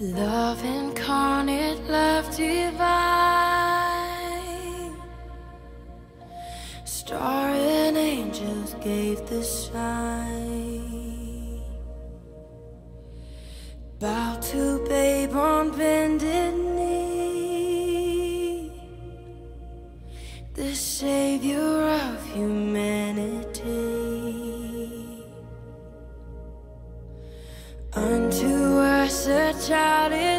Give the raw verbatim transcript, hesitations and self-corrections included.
Love incarnate, love divine. Star and angels gave the sign. Bow to babe on bended knee, the savior of humanity. Unto us a child is